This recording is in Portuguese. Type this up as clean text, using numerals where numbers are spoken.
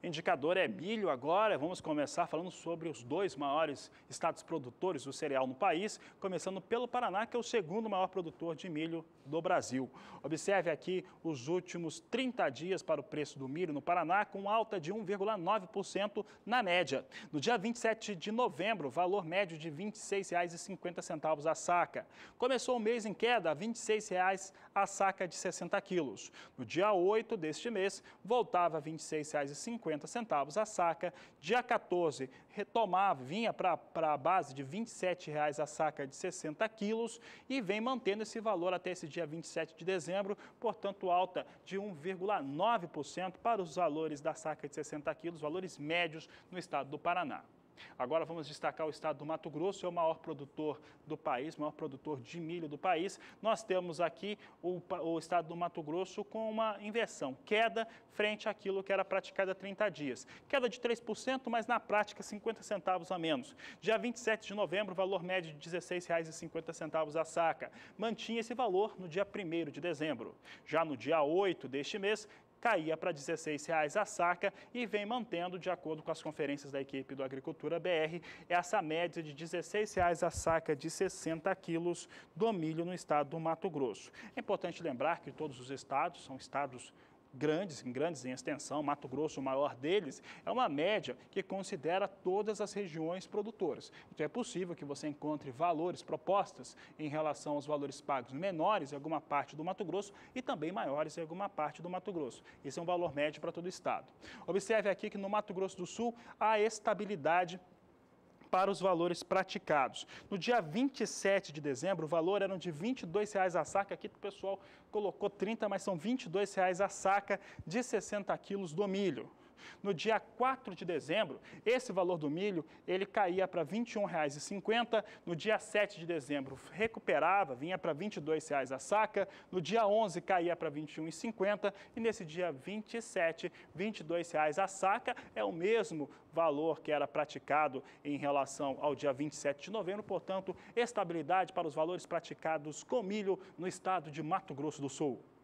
Indicador é milho agora. Vamos começar falando sobre os dois maiores estados produtores do cereal no país, começando pelo Paraná, que é o segundo maior produtor de milho do Brasil. Observe aqui os últimos 30 dias para o preço do milho no Paraná, com alta de 1,9% na média. No dia 27 de novembro, valor médio de R$ 26,50 a saca. Começou o mês em queda a R$ 26,00 a saca de 60 quilos. No dia 8 deste mês, voltava a R$ 26,50 a saca. Dia 14, retomava, vinha para a base de R$ 27,00 a saca de 60 quilos e vem mantendo esse valor até esse dia 27 de dezembro, portanto alta de 1,9% para os valores da saca de 60 quilos, valores médios no estado do Paraná. Agora vamos destacar o estado do Mato Grosso, é o maior produtor do país, maior produtor de milho do país. Nós temos aqui o estado do Mato Grosso com uma inversão, queda frente àquilo que era praticado há 30 dias. Queda de 3%, mas na prática 50 centavos a menos. Dia 27 de novembro, valor médio de R$ 16,50 a saca. Mantinha esse valor no dia 1º de dezembro. Já no dia 8 deste mês, caía para R$ 16,00 a saca e vem mantendo, de acordo com as conferências da equipe do Agricultura BR, essa média de R$ 16,00 a saca de 60 quilos do milho no estado do Mato Grosso. É importante lembrar que todos os estados são estados grandes em extensão. Mato Grosso, o maior deles, é uma média que considera todas as regiões produtoras. Então é possível que você encontre valores, propostas em relação aos valores pagos menores em alguma parte do Mato Grosso e também maiores em alguma parte do Mato Grosso. Esse é um valor médio para todo o estado. Observe aqui que no Mato Grosso do Sul há estabilidade para os valores praticados. No dia 27 de dezembro, o valor era de R$ 22,00 a saca. Aqui o pessoal colocou 30, mas são R$ 22,00 a saca de 60 quilos do milho. No dia 4 de dezembro, esse valor do milho, ele caía para R$ 21,50. No dia 7 de dezembro, recuperava, vinha para R$ 22,00 a saca. No dia 11, caía para R$ 21,50. E nesse dia 27, R$ 22,00 a saca. É o mesmo valor que era praticado em relação ao dia 27 de novembro. Portanto, estabilidade para os valores praticados com milho no estado de Mato Grosso do Sul.